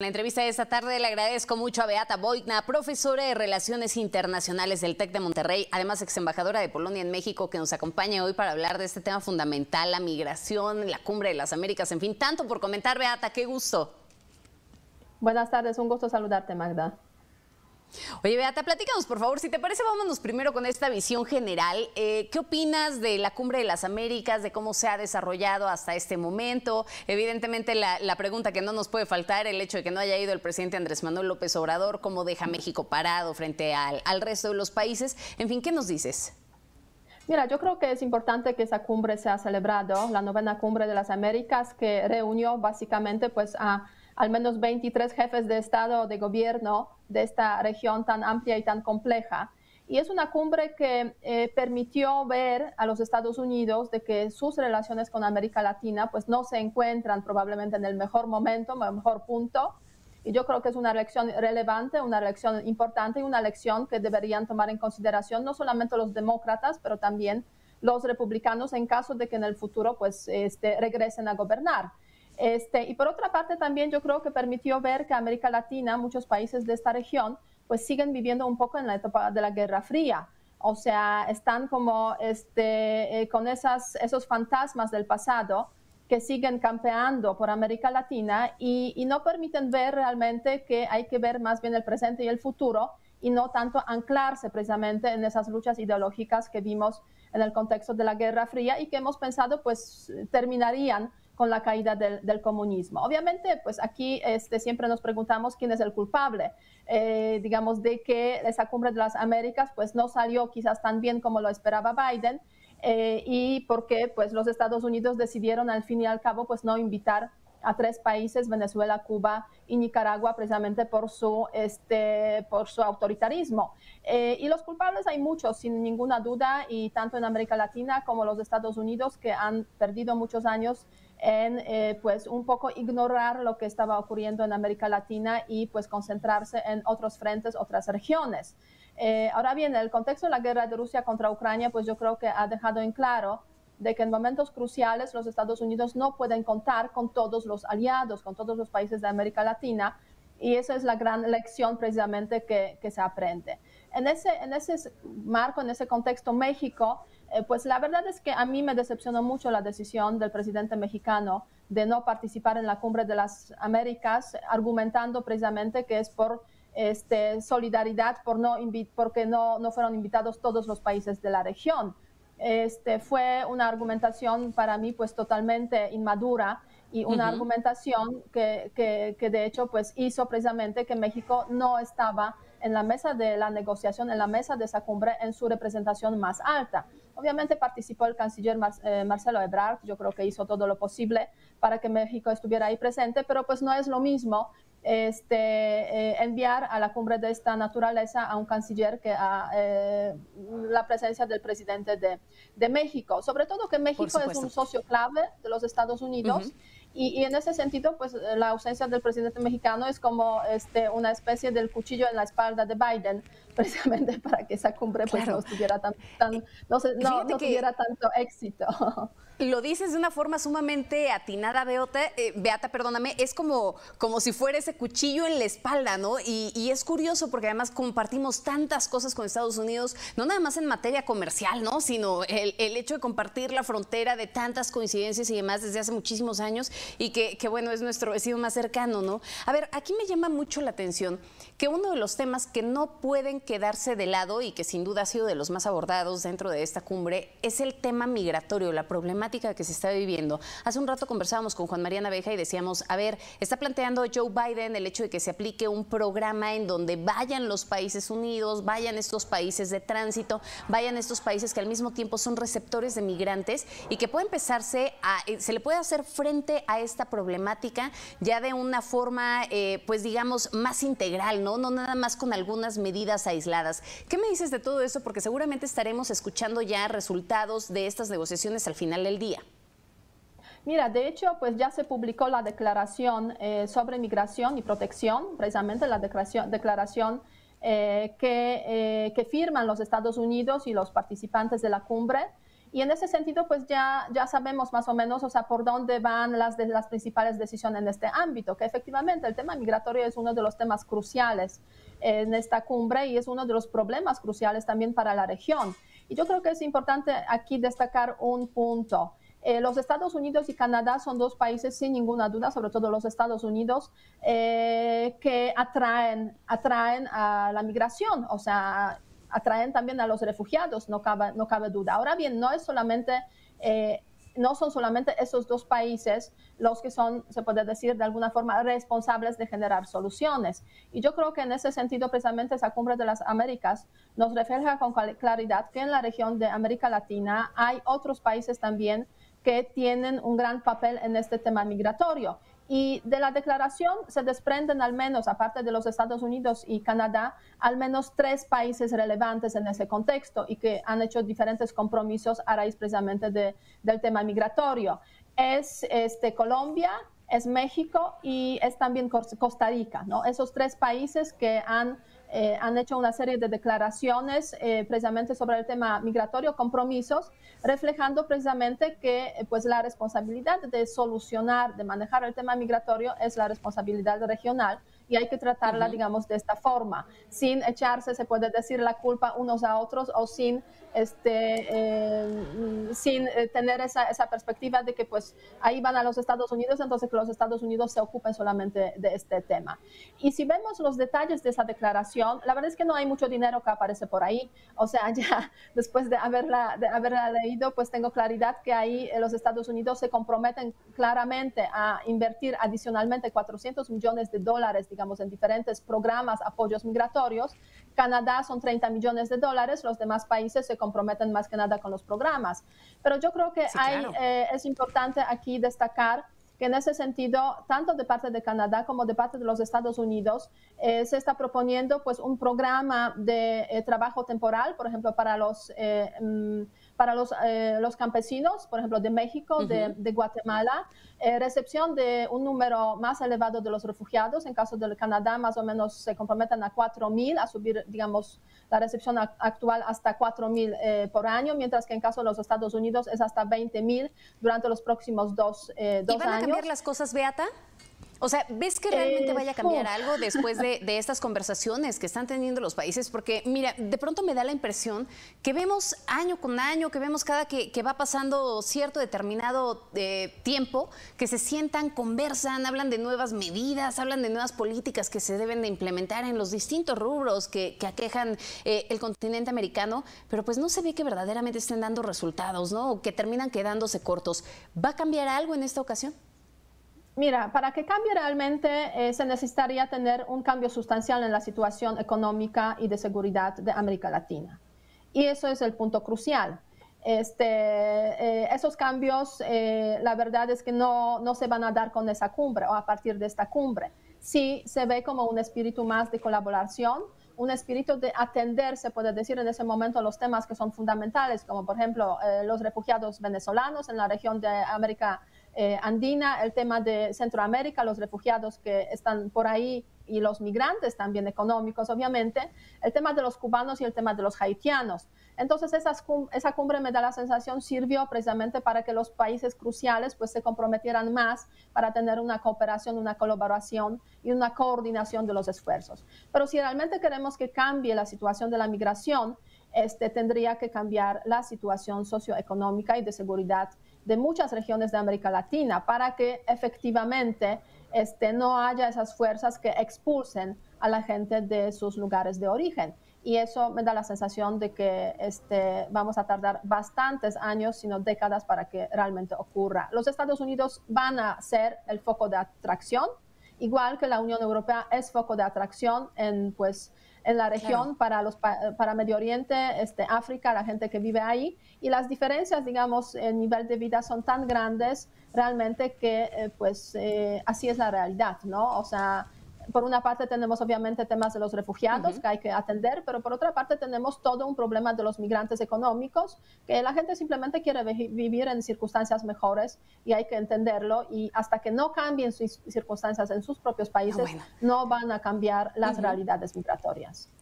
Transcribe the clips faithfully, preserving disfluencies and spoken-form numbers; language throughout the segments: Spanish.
En la entrevista de esta tarde le agradezco mucho a Beata Wojtna, profesora de Relaciones Internacionales del TEC de Monterrey, además ex embajadora de Polonia en México, que nos acompaña hoy para hablar de este tema fundamental, la migración, la Cumbre de las Américas, en fin, tanto por comentar. Beata, qué gusto. Buenas tardes, un gusto saludarte, Magda. Oye, Beata, platícanos, por favor, si te parece, vámonos primero con esta visión general. Eh, ¿Qué opinas de la Cumbre de las Américas, de cómo se ha desarrollado hasta este momento? Evidentemente, la, la pregunta que no nos puede faltar, el hecho de que no haya ido el presidente Andrés Manuel López Obrador, ¿cómo deja México parado frente al, al resto de los países? En fin, ¿qué nos dices? Mira, yo creo que es importante que esa cumbre se ha celebrado, la novena Cumbre de las Américas, que reunió básicamente pues a al menos veintitrés jefes de Estado o de gobierno de esta región tan amplia y tan compleja. Y es una cumbre que eh, permitió ver a los Estados Unidos de que sus relaciones con América Latina pues no se encuentran probablemente en el mejor momento, en el mejor punto. Y yo creo que es una lección relevante, una lección importante y una lección que deberían tomar en consideración no solamente los demócratas, pero también los republicanos en caso de que en el futuro pues, este, regresen a gobernar. Este, y por otra parte también yo creo que permitió ver que América Latina, muchos países de esta región, pues siguen viviendo un poco en la etapa de la Guerra Fría. O sea, están como este, eh, con esas, esos fantasmas del pasado que siguen campeando por América Latina y, y no permiten ver realmente que hay que ver más bien el presente y el futuro y no tanto anclarse precisamente en esas luchas ideológicas que vimos en el contexto de la Guerra Fría y que hemos pensado pues terminarían con la caída del, del comunismo. Obviamente, pues aquí este, siempre nos preguntamos quién es el culpable, eh, digamos, de que esa Cumbre de las Américas pues no salió quizás tan bien como lo esperaba Biden eh, y porque pues los Estados Unidos decidieron al fin y al cabo pues no invitar a tres países, Venezuela, Cuba y Nicaragua, precisamente por su, este, por su autoritarismo. Eh, y los culpables hay muchos, sin ninguna duda, y tanto en América Latina como los Estados Unidos, que han perdido muchos años en eh, pues un poco ignorar lo que estaba ocurriendo en América Latina y pues concentrarse en otros frentes, otras regiones. Eh, ahora bien, en el contexto de la guerra de Rusia contra Ucrania, pues yo creo que ha dejado en claro de que en momentos cruciales los Estados Unidos no pueden contar con todos los aliados, con todos los países de América Latina, y esa es la gran lección precisamente que, que se aprende. En ese, en ese marco, en ese contexto, México, eh, pues la verdad es que a mí me decepcionó mucho la decisión del presidente mexicano de no participar en la Cumbre de las Américas, argumentando precisamente que es por este, solidaridad, por no porque no, no fueron invitados todos los países de la región. Este, fue una argumentación para mí pues totalmente inmadura y una uh-huh. argumentación que, que, que de hecho pues hizo precisamente que México no estaba en la mesa de la negociación, en la mesa de esa cumbre en su representación más alta. Obviamente participó el canciller Mar eh, Marcelo Ebrard, yo creo que hizo todo lo posible para que México estuviera ahí presente, pero pues no es lo mismo Este, eh, enviar a la cumbre de esta naturaleza a un canciller que a eh, la presencia del presidente de, de México. Sobre todo que México es un socio clave de los Estados Unidos uh-huh. y, y en ese sentido pues la ausencia del presidente mexicano es como este, una especie del cuchillo en la espalda de Biden, precisamente para que esa cumbre pues, claro. no, tuviera tan, tan, no, se, no, no tuviera tanto éxito. Lo dices de una forma sumamente atinada, Beata, eh, Beata, perdóname, es como, como si fuera ese cuchillo en la espalda, ¿no? Y, y es curioso porque además compartimos tantas cosas con Estados Unidos, no nada más en materia comercial, ¿no? Sino el, el hecho de compartir la frontera de tantas coincidencias y demás desde hace muchísimos años y que, que bueno, es nuestro vecino más cercano, ¿no? A ver, aquí me llama mucho la atención que uno de los temas que no pueden quedarse de lado y que sin duda ha sido de los más abordados dentro de esta cumbre es el tema migratorio, la problemática que se está viviendo. Hace un rato conversábamos con Juan María Naveja y decíamos, a ver, está planteando Joe Biden el hecho de que se aplique un programa en donde vayan los países unidos, vayan estos países de tránsito, vayan estos países que al mismo tiempo son receptores de migrantes y que puede empezarse a, se le puede hacer frente a esta problemática ya de una forma, eh, pues digamos, más integral, ¿no? No nada más con algunas medidas aisladas. ¿Qué me dices de todo eso? Porque seguramente estaremos escuchando ya resultados de estas negociaciones al final del día. Mira, de hecho, pues ya se publicó la declaración eh, sobre migración y protección, precisamente la declaración, declaración eh, que, eh, que firman los Estados Unidos y los participantes de la cumbre. Y en ese sentido, pues ya, ya sabemos más o menos, o sea, por dónde van las, de, las principales decisiones en este ámbito, que efectivamente el tema migratorio es uno de los temas cruciales en esta cumbre y es uno de los problemas cruciales también para la región. Y yo creo que es importante aquí destacar un punto. Eh, los Estados Unidos y Canadá son dos países sin ninguna duda, sobre todo los Estados Unidos, eh, que atraen, atraen a la migración, o sea, atraen también a los refugiados, no cabe, no cabe duda. Ahora bien, no es solamente... Eh, no son solamente esos dos países los que son, se puede decir, de alguna forma responsables de generar soluciones. Y yo creo que en ese sentido, precisamente, esa Cumbre de las Américas nos refleja con claridad que en la región de América Latina hay otros países también que tienen un gran papel en este tema migratorio. Y de la declaración se desprenden al menos, aparte de los Estados Unidos y Canadá, al menos tres países relevantes en ese contexto y que han hecho diferentes compromisos a raíz precisamente de, del tema migratorio. Es este, Colombia, es México y es también Costa Rica, ¿no? Esos tres países que han, eh, han hecho una serie de declaraciones eh, precisamente sobre el tema migratorio, compromisos, reflejando precisamente que pues, la responsabilidad de solucionar, de manejar el tema migratorio es la responsabilidad regional y hay que tratarla, uh-huh. digamos, de esta forma, sin echarse, se puede decir, la culpa unos a otros o sin, este, eh, sin tener esa, esa perspectiva de que pues ahí van a los Estados Unidos, entonces que los Estados Unidos se ocupen solamente de este tema. Y si vemos los detalles de esa declaración, la verdad es que no hay mucho dinero que aparece por ahí, o sea, ya después de haberla, de haberla leído, pues tengo claridad que ahí los Estados Unidos se comprometen claramente a invertir adicionalmente cuatrocientos millones de dólares, digamos, en diferentes programas, apoyos migratorios. Canadá son treinta millones de dólares, los demás países se comprometen más que nada con los programas. Pero yo creo que sí, hay, claro. eh, es importante aquí destacar que en ese sentido, tanto de parte de Canadá como de parte de los Estados Unidos, eh, se está proponiendo pues, un programa de eh, trabajo temporal, por ejemplo, para los... Eh, mm, para los, eh, los campesinos, por ejemplo, de México, uh-huh. de, de Guatemala, eh, recepción de un número más elevado de los refugiados. En caso del Canadá, más o menos se comprometen a cuatro mil, a subir, digamos, la recepción a, actual hasta cuatro mil eh, por año, mientras que en caso de los Estados Unidos es hasta veinte mil durante los próximos dos, eh, dos años. ¿Y van a años. cambiar las cosas, Beata? O sea, ¿ves que realmente eh, vaya a cambiar oh. algo después de, de estas conversaciones que están teniendo los países? Porque, mira, de pronto me da la impresión que vemos año con año, que vemos cada que, que va pasando cierto determinado eh, tiempo, que se sientan, conversan, hablan de nuevas medidas, hablan de nuevas políticas que se deben de implementar en los distintos rubros que, que aquejan eh, el continente americano, pero pues no se ve que verdaderamente estén dando resultados, ¿no? O que terminan quedándose cortos. ¿Va a cambiar algo en esta ocasión? Mira, para que cambie realmente eh, se necesitaría tener un cambio sustancial en la situación económica y de seguridad de América Latina. Y eso es el punto crucial. Este, eh, esos cambios, eh, la verdad es que no, no se van a dar con esa cumbre o a partir de esta cumbre. Sí se ve como un espíritu más de colaboración, un espíritu de atender, se puede decir en ese momento, los temas que son fundamentales, como por ejemplo eh, los refugiados venezolanos en la región de América Eh, andina, el tema de Centroamérica, los refugiados que están por ahí y los migrantes también económicos, obviamente, el tema de los cubanos y el tema de los haitianos. Entonces, esas, esa cumbre, me da la sensación, sirvió precisamente para que los países cruciales pues, se comprometieran más para tener una cooperación, una colaboración y una coordinación de los esfuerzos. Pero si realmente queremos que cambie la situación de la migración, este, tendría que cambiar la situación socioeconómica y de seguridad de muchas regiones de América Latina para que efectivamente este, no haya esas fuerzas que expulsen a la gente de sus lugares de origen. Y eso me da la sensación de que este, vamos a tardar bastantes años, sino décadas, para que realmente ocurra. Los Estados Unidos van a ser el foco de atracción, igual que la Unión Europea es foco de atracción en, pues, en la región, claro. para, los, para Medio Oriente, este, África, la gente que vive ahí. Y las diferencias, digamos, en nivel de vida son tan grandes realmente que, eh, pues, eh, así es la realidad, ¿no? O sea, por una parte tenemos obviamente temas de los refugiados uh-huh. que hay que atender, pero por otra parte tenemos todo un problema de los migrantes económicos, que la gente simplemente quiere vivir en circunstancias mejores y hay que entenderlo, y hasta que no cambien sus circunstancias en sus propios países, oh, bueno. no van a cambiar las uh-huh. realidades migratorias. Y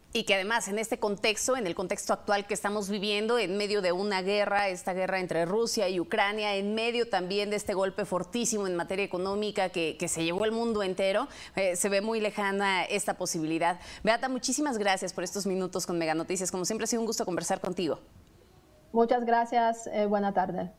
Y que además en este contexto, en el contexto actual que estamos viviendo, en medio de una guerra, esta guerra entre Rusia y Ucrania, en medio también de este golpe fortísimo en materia económica que, que se llevó el mundo entero, eh, se ve muy lejana esta posibilidad. Beata, muchísimas gracias por estos minutos con Mega Noticias. Como siempre ha sido un gusto conversar contigo. Muchas gracias, eh, buena tarde.